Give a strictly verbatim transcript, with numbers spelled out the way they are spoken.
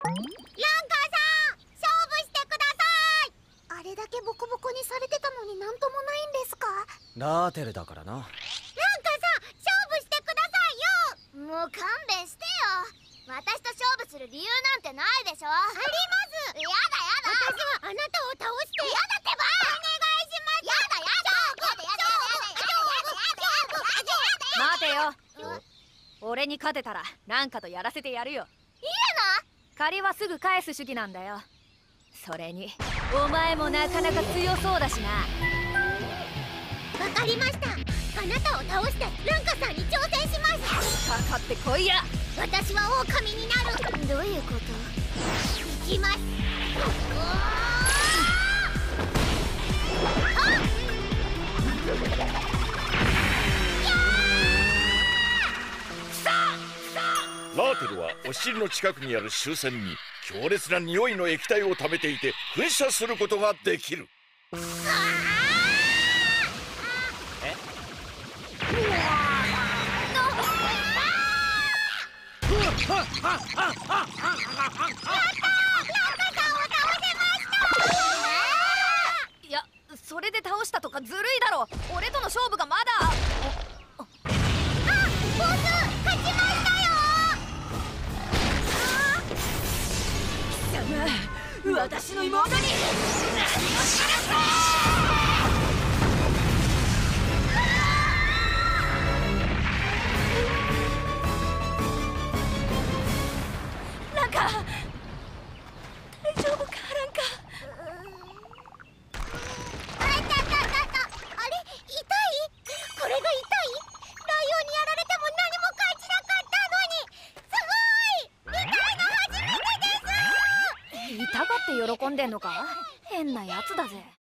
さん、勝負してください。あれだけボコボコにされてたのになんともないんですか？ ラーテルだからな。 ランカさん、勝負してくださいよ。もう勘弁してよ。私と勝負する理由なんてないでしょ。あります。やだやだ。私はあなたを倒して。やだってば。お願いします。やだやだ。 待てよ。俺に勝てたらランカとやらせてやるよ。 いい借りはすぐ返す主義なんだよ。それにお前もなかなか強そうだしな。 わかりました。あなたを倒してランカさんに挑戦します。 かかってこいや。 私は狼になる。どういうこと？行きます。 ラーテルはお尻の近くにある終戦に強烈な匂いの液体を溜めていて噴射することができる。 え？ いや、それで倒したとかずるいだろ。俺との勝負がまだ。 あ、ボス、勝ちましたよ。 貴様、私の妹に何もしなさい。ランカ、大丈夫か？ランカ。 あいたたたた。あれ、痛い？これが痛い？ライオンにやられても何も感じなかったのに。すごい！痛いの初めてです。 痛がって喜んでんのか？変なやつだぜ。